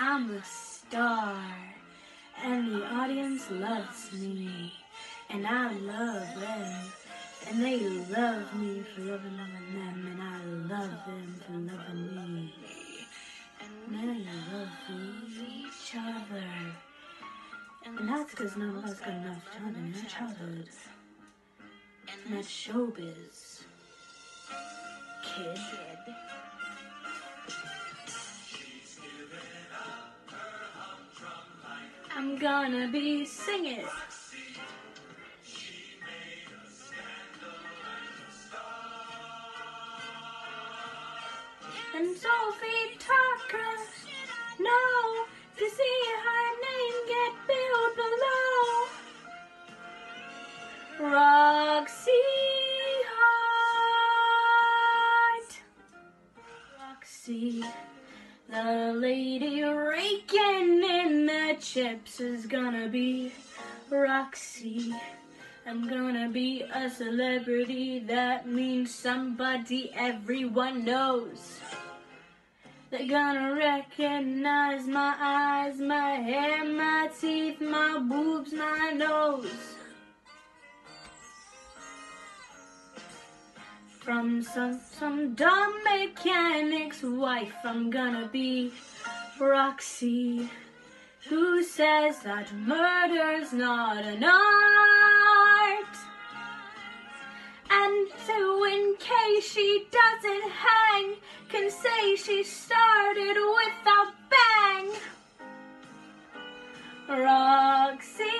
I'm a star, and the audience loves me, and I love them, and they love me for loving them, and I love them for loving me. And we love each other, and that's because none of us got enough time in our childhood. And that's showbiz, kid. I'm gonna be singing. And Sophie Tucker, no, to see her name get billed below. Roxie Hart. Roxie, the lady raking in the chips is gonna be Roxie. I'm gonna be a celebrity, that means somebody everyone knows. They're gonna recognize my eyes, my hair, my teeth, my boobs, my nose. From some dumb mechanic's wife, I'm gonna be Roxie, who says that murder's not an art. And so in case she doesn't hang, can say she started with a bang. Roxie